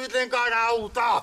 kuitenkaan auta!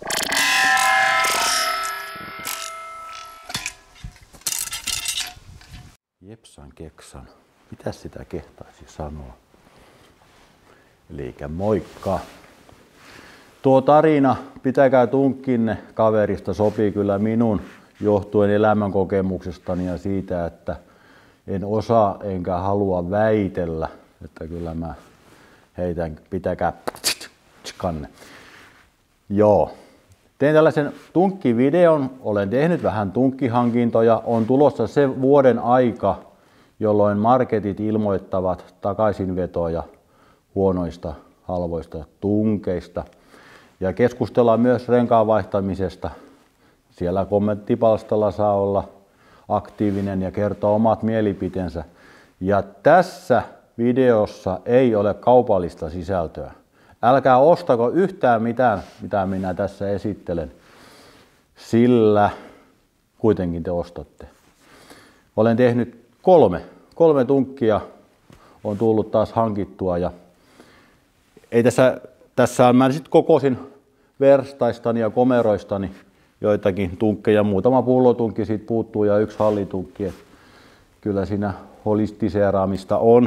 Jepsan keksan. Mitäs sitä kehtaisi sanoa? Elikkä moikka! Tuo tarina, pitäkää tunkkinne kaverista, sopii kyllä minun johtuen elämänkokemuksestani ja siitä, että en osaa enkä halua väitellä, että kyllä mä heitän, pitäkää kanne. Joo. Tein tällaisen tunkkivideon, olen tehnyt vähän tunkkihankintoja, on tulossa se vuoden aika, jolloin marketit ilmoittavat takaisinvetoja huonoista, halvoista tunkeista. Ja keskustellaan myös renkaan vaihtamisesta. Siellä kommenttipalstalla saa olla aktiivinen ja kertoa omat mielipiteensä. Ja tässä videossa ei ole kaupallista sisältöä. Älkää ostako yhtään mitään, mitä minä tässä esittelen, sillä kuitenkin te ostatte. Olen tehnyt kolme tunkkia, on tullut taas hankittua ja ei tässä mä sitten kokosin verstaistani ja komeroistani joitakin tunkkeja, muutama pullotunkki siitä puuttuu ja yksi hallitunkki. Kyllä siinä holistiseeraamista on.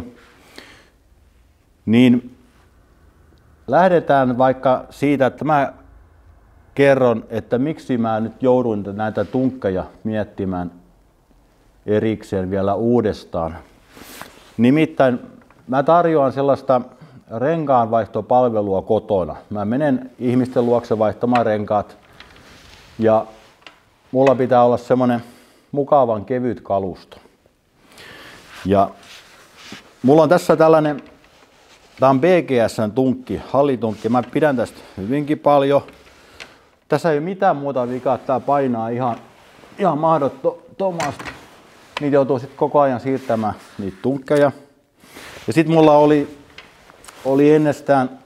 Niin lähdetään vaikka siitä, että mä kerron, että miksi mä nyt joudun näitä tunkkeja miettimään erikseen vielä uudestaan. Nimittäin mä tarjoan sellaista renkaanvaihtopalvelua kotona. Mä menen ihmisten luokse vaihtamaan renkaat ja mulla pitää olla semmonen mukavan kevyt kalusto. Ja mulla on tässä tällainen, tää on BGS:n tunkki, hallitunkki. Mä pidän tästä hyvinkin paljon. Tässä ei ole mitään muuta vikaa, tää painaa ihan mahdottomasti. Niitä joutuu sitten koko ajan siirtämään niitä tunkkeja. Ja sitten mulla oli ennestään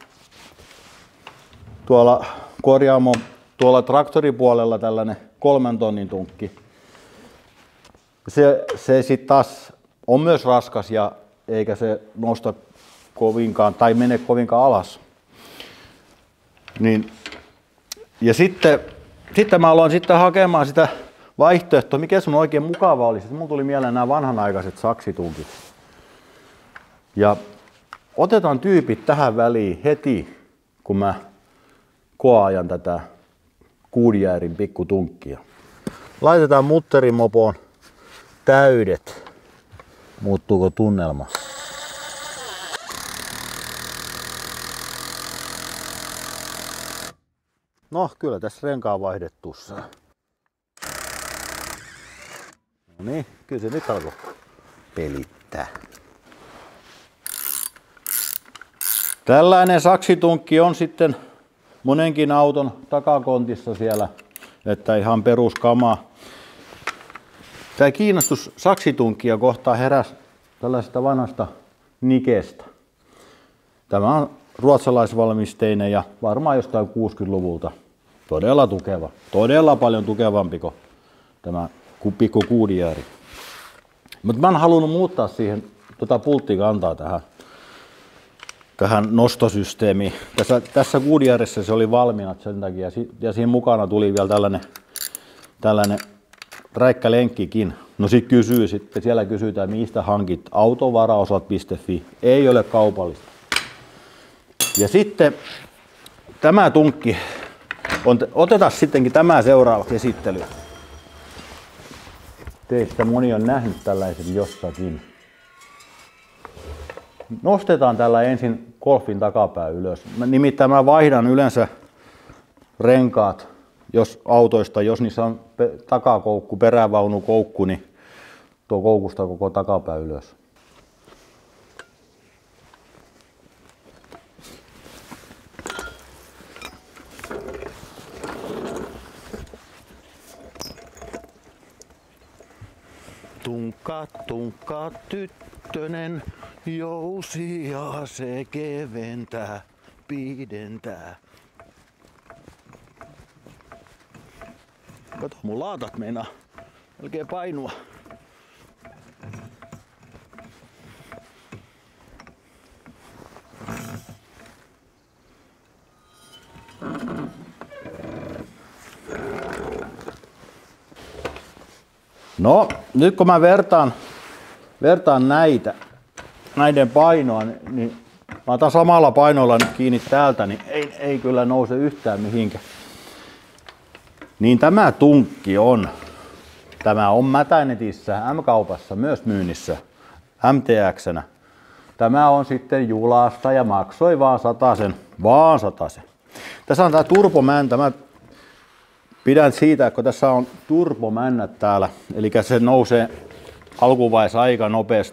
tuolla korjaamo, tuolla traktoripuolella tällainen 3 tonnin tunkki. Se sitten taas on myös raskas ja eikä se nosta kovinkaan tai mene kovinkaan alas. Niin, ja sitten mä aloin sitten hakemaan sitä vaihtoehtoa, mikä sun oikein mukava olisi. Mulla tuli mieleen nämä vanhanaikaiset saksitunkit. Ja otetaan tyypit tähän väliin heti, kun mä koeajan tätä Goodyearin pikkutunkkia. Laitetaan mutterimopoon täydet. Muuttuuko tunnelma? No, kyllä tässä renkaan vaihdettu saa. No niin, kyllä se nyt alkoi pelittää. Tällainen saksitunkki on sitten monenkin auton takakontissa siellä, että ihan peruskamaa. Tämä kiinnostus saksitunkia kohtaan heräsi tällaisesta vanhasta Nikestä. Tämä on ruotsalaisvalmisteinen ja varmaan jostain 60-luvulta. Todella tukeva. Todella paljon tukevampi kuin tämä pikku Goodyear. Mutta mä en halunnut muuttaa siihen pulttikantaa tähän nostosysteemiin. Tässä Goodyearissa se oli valmiina sen takia ja siinä mukana tuli vielä tällainen räikkä lenkkikin. No siellä kysytään mistä hankit autovaraosat.fi. Ei ole kaupallista. Ja sitten tämä tunkki, otetaan sittenkin tämä seuraavaksi esittelyyn. Teistä moni on nähnyt tällaisen jossakin. Nostetaan tällä ensin Golfin takapää ylös. Nimittäin mä vaihdan yleensä renkaat autoista, jos niissä on takakoukku, perävaunukoukku, niin tuo koukusta koko takapää ylös. Tunkka tyttönen, jousia se keventää, pidentää. Kato, mun laatat meinaa melkein painua. No, nyt kun mä vertaan näiden painoa, niin mä otan samalla painoilla nyt kiinni täältä, niin ei kyllä nouse yhtään mihinkään. Niin tämä tunkki tämä on Mätänetissä, M-kaupassa myös myynnissä, MTX:nä. Tämä on sitten Julasta ja maksoi vaan 100. Tässä on tää turbomäntä. Mä pidän siitä, kun tässä on turbomännät täällä, eli se nousee alkuvaiheessa aika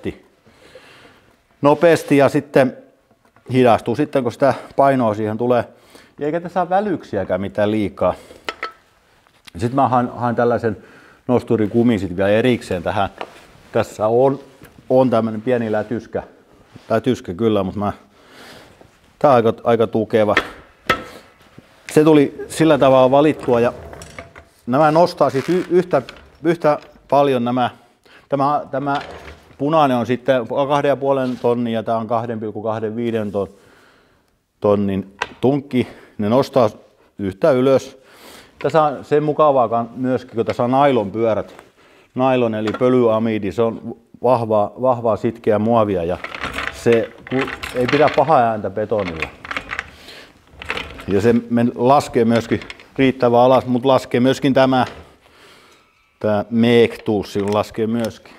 nopeasti ja sitten hidastuu sitten, kun sitä painoa siihen tulee. Eikä tässä ole välyksiäkään mitään liikaa. Sitten mä haen tällaisen nosturikumin sitten vielä erikseen tähän. Tässä on tämmönen pieni lätyskä kyllä, mutta tää on aika tukeva. Se tuli sillä tavalla valittua ja nämä nostaa siis yhtä paljon tämä punainen on sitten 2,5 tonnia ja tämä on 2,25 tonnin tunkki. Ne nostaa yhtä ylös. Tässä on sen mukavaa myöskin, kun tässä on nailonpyörät. Nailon eli pölyamidi, se on vahvaa sitkeää muovia ja se ei pidä pahaa ääntä betonilla. Ja se laskee myöskin riittävän alas, mutta laskee myöskin tämä meektuussi laskee myöskin.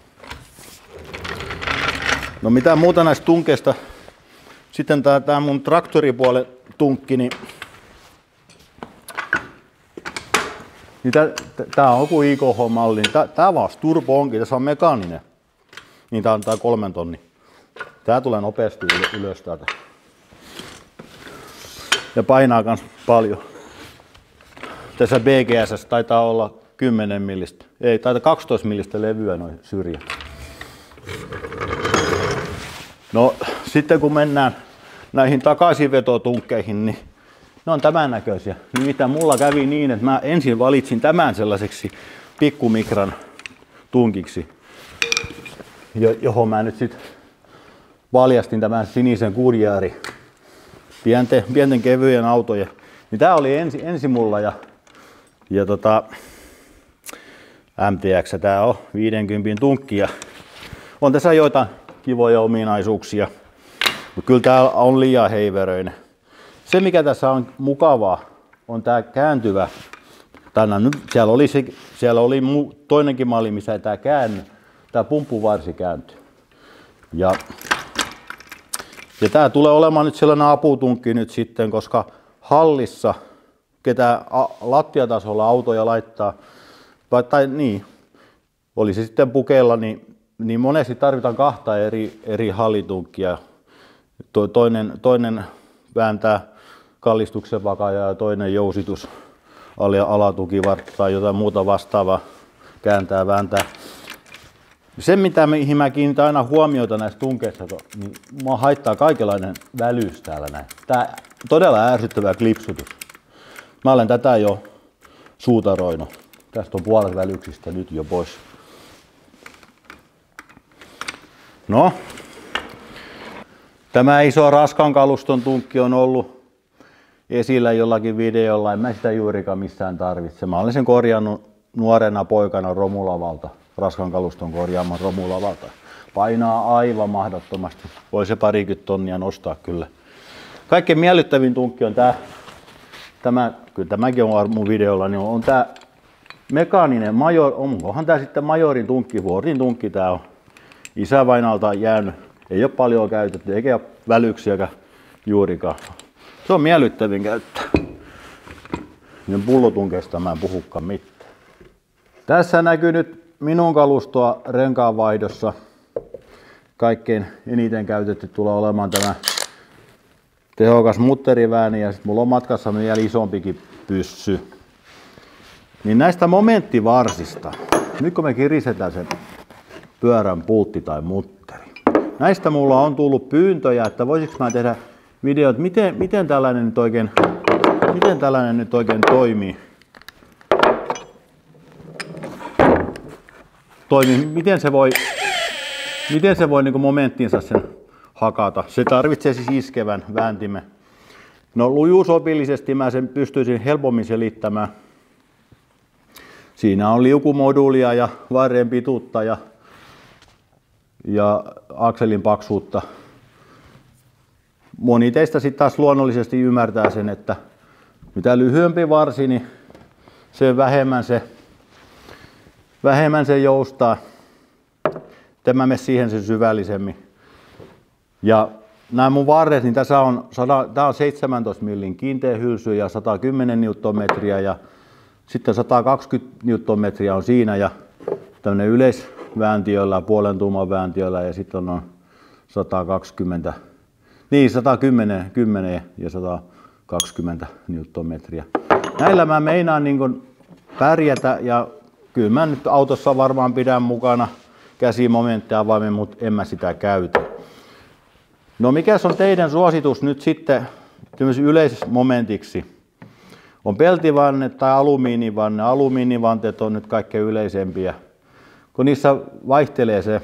No mitä muuta näistä tunkeista. Sitten tää mun traktoripuolen tunkki, niin tää on joku IKH-malli. Tää vaan turbo onkin, tässä on mekaaninen. Niin tää on 3 tonni. Tää tulee nopeasti ylös täältä. Ja painaa kans paljon. Tässä BGS taitaa olla 10 millistä. Ei, taitaa 12 millistä levyä noin syrjät. No sitten kun mennään näihin takaisinvetotunkkeihin, niin ne on tämän näköisiä. Nimittäin mulla kävi niin, että mä ensin valitsin tämän sellaiseksi pikkumikran tunkiksi, johon mä nyt sitten valjastin tämän sinisen Goodyearin pienten kevyjen autojen. Niin tää oli ensi mulla ja MTX tää on 50 tunkki ja on tässä joitain kivoja ominaisuuksia, mutta kyllä tää on liian heiveröinen. Se mikä tässä on mukavaa on tää kääntyvä. Siellä oli toinenkin malli missä tää tää pumppuvarsi kääntyy. Ja tää tulee olemaan nyt sellainen aputunkki nyt sitten, koska hallissa ketä lattiatasolla autoja laittaa, tai niin, oli se sitten pukeilla, niin monesti tarvitaan 2 eri hallitunkkia. Toinen vääntää kallistuksen vakaja ja toinen jousitus alatukivartta tai jotain muuta vastaavaa vääntää. Se mihin mä kiinnitän aina huomiota näissä tunkeissa, niin mua haittaa kaikenlainen välyys täällä näin. Tää todella ärsyttävä klipsutus. Mä olen tätä jo suutaroinut. Tästä on puolet välyksistä nyt jo pois. No, tämä iso raskan kaluston tunkki on ollut esillä jollakin videolla. En mä sitä juurikaan missään tarvitse. Mä olen sen korjannut nuorena poikana romulavalta. Raskan kaluston korjaaman romulavalta. Painaa aivan mahdottomasti. Voi se 20 tonnia nostaa kyllä. Kaikkein miellyttävin tunkki on kyllä tämäkin on mun videolla, niin on tää mekaaninen onkohan tää sitten majorin tunkki, vuorin tunkki tää on. Isävainalta jäänyt, ei ole paljon käytetty, eikä ole välyksiäkään juurikaan. Se on miellyttävin käyttää. Niin pullotunkeista mä en puhukaan mitään. Tässä näkyy nyt minun kalustoa renkaanvaihdossa. Kaikkein eniten käytetty tulee olemaan tämä tehokas mutterivääni ja sitten mulla on matkassa vielä isompikin pyssy. Niin näistä momenttivarsista, nyt kun me kirisetään sen pyörän pultti tai mutteri. Näistä mulla on tullut pyyntöjä, että voisiko mä tehdä videot, miten tällainen nyt oikein toimii. Miten se voi niin kuin momenttinsa sen hakata. Se tarvitsee siis iskevän vääntimen. No lujuusopillisesti mä sen pystyisin helpommin selittämään Siinä on liukumoduulia ja varren pituutta ja akselin paksuutta. Moni teistä sitten taas luonnollisesti ymmärtää sen, että mitä lyhyempi varsi, niin sen vähemmän se joustaa. Tämä mene siihen sen syvällisemmin. Ja nämä mun varret, niin tää on 17 millin kiinteä hylsy ja 110 newtonmetriä ja sitten 120 newtonmetriä on siinä ja tämmönen yleisvääntiöllä, puolen tuuman vääntiöllä ja sitten on 110 ja 120 newtonmetriä. Näillä mä meinaan niin kun pärjätä ja kyllä mä nyt autossa varmaan pidän mukana käsimomenttia avaimen, mutta en mä sitä käytä. No mikäs on teidän suositus nyt sitten yleismomentiksi? On peltivanne tai alumiinivanne. Alumiinivanteet on nyt kaikkein yleisempiä, kun niissä vaihtelee se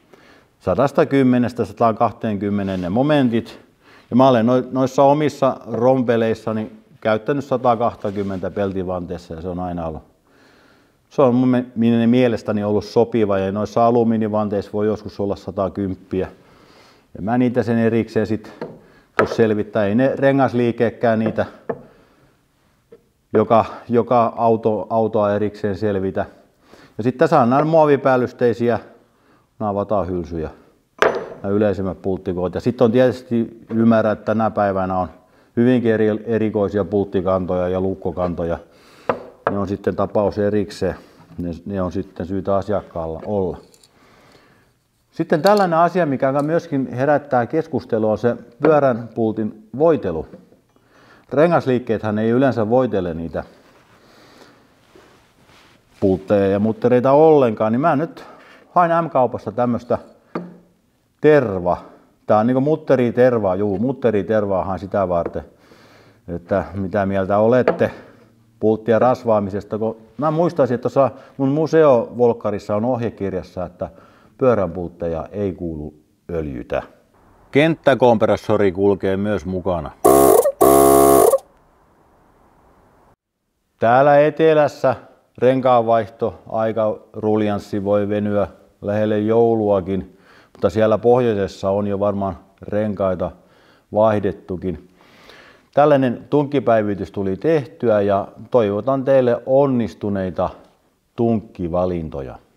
110–120 ne momentit. Ja mä olen noissa omissa rompeleissani käyttänyt 120 peltivanteessa ja se on aina ollut. Se on mun mielestäni ollut sopiva ja noissa alumiinivanteissa voi joskus olla 110. Ja mä niitä sen erikseen sitten selvittää. Ei ne rengasliikeekään niitä joka autoa erikseen selvitä. Ja sitten tässä on nämä muovipäällysteisiä, nämä vatahylsyjä, nämä yleisimmät pulttikoot. Ja sitten on tietysti ymmärrä, että tänä päivänä on hyvinkin erikoisia pulttikantoja ja lukkokantoja. Ne on sitten tapaus erikseen. Ne on sitten syytä asiakkaalla olla. Sitten tällainen asia, mikä myöskin herättää keskustelua, on se pyörän pultin voitelu. Rengasliikkeethän ei yleensä voitele niitä pultteja ja muttereita ollenkaan, niin mä nyt hain M-kaupasta tämmöistä terva. Tää on niinku mutteritervaa, mutteritervaa hain sitä varten, että mitä mieltä olette pulttien rasvaamisesta. Kun mä muistaisin, että tuossa mun museovolkkarissa on ohjekirjassa, että pyörän pultteja ei kuulu öljytä. Kenttäkompressori kulkee myös mukana. Täällä etelässä renkaanvaihto aika ruljanssi voi venyä lähelle jouluakin, mutta siellä pohjoisessa on jo varmaan renkaita vaihdettukin. Tällainen tunkkipäivitys tuli tehtyä ja toivotan teille onnistuneita tunkkivalintoja.